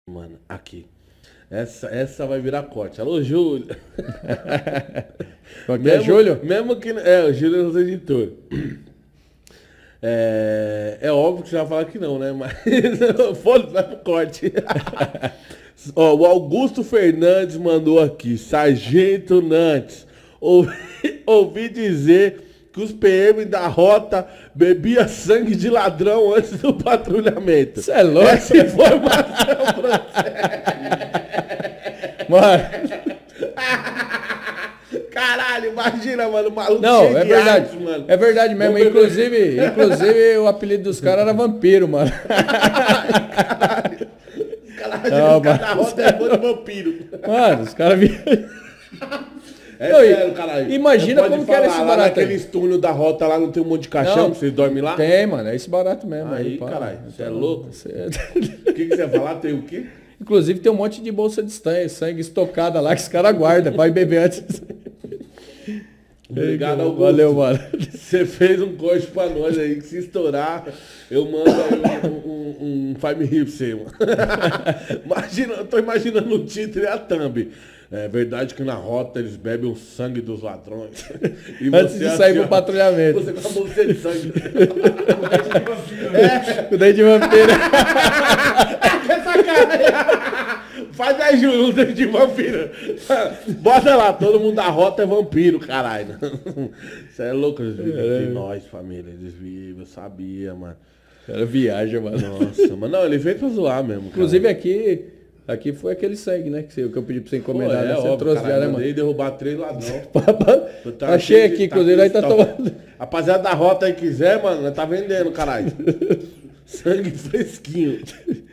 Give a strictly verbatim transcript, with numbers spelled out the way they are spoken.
Mano, aqui. Essa, essa vai virar corte. Alô, Júlio. Qual que é, Júlio? Mesmo que... É, o Júlio é nosso editor. É, é óbvio que você vai falar que não, né? Mas foda-se, vai pro corte. Ó, o Augusto Fernandes mandou aqui. Sargento Nantes. Ouvi, ouvi dizer que os P M da rota bebia sangue de ladrão antes do patrulhamento. Isso é louco. Essa informação pra você. Mano. Caralho, imagina, mano, o maluco Não, cheio é de verdade. arte, mano. É verdade mesmo. Vamos Inclusive, inclusive, o apelido dos caras era vampiro, mano. Caralho. Caralho, Não, os caras da mano. rota é bom de vampiro. Mano, os caras vinham. É Não, sério, caralho. imagina Você pode como que era falar, esse lá barato aí. naquele túnel da rota lá não tem um monte de caixão Não. que vocês dormem lá? Tem, mano. É esse barato mesmo. Aí, pá. caralho, você é louco? Cê é- O que, que você ia falar? Tem o quê? Inclusive tem um monte de bolsa de sangue, sangue estocada lá que os caras guardam. Vai beber antes. Obrigado, Augusto. Valeu, mano. Você fez um corte pra nós aí, que se estourar, eu mando aí um, um, um Five Me Hip pra você, mano. Imagina, eu tô imaginando o título e a thumb. É verdade que na rota eles bebem o sangue dos ladrões. E Antes de sair assim, pro ó, patrulhamento. Você com a bolsa de sangue. O dente de vampiro. Essa cara. Faz aí, Júlio, um dedo de vampiro. Bota lá, todo mundo da rota é vampiro, caralho. Você é louco, eles vivem de nós, família. Eles vivem, eu sabia, mano. Cara, viaja, mano. Nossa, mano. Não, ele veio pra zoar mesmo. Inclusive aqui, aqui foi aquele sangue, né? Que, você, que eu pedi pra você Pô, encomendar, é, né? Você óbvio, trouxe caralho, já, né, mandei mano? derrubar três ladrão. Tá Tá cheio aqui, inclusive, aí tá tomando. Rapaziada da rota aí quiser, mano, nós tá vendendo, caralho. Sangue fresquinho.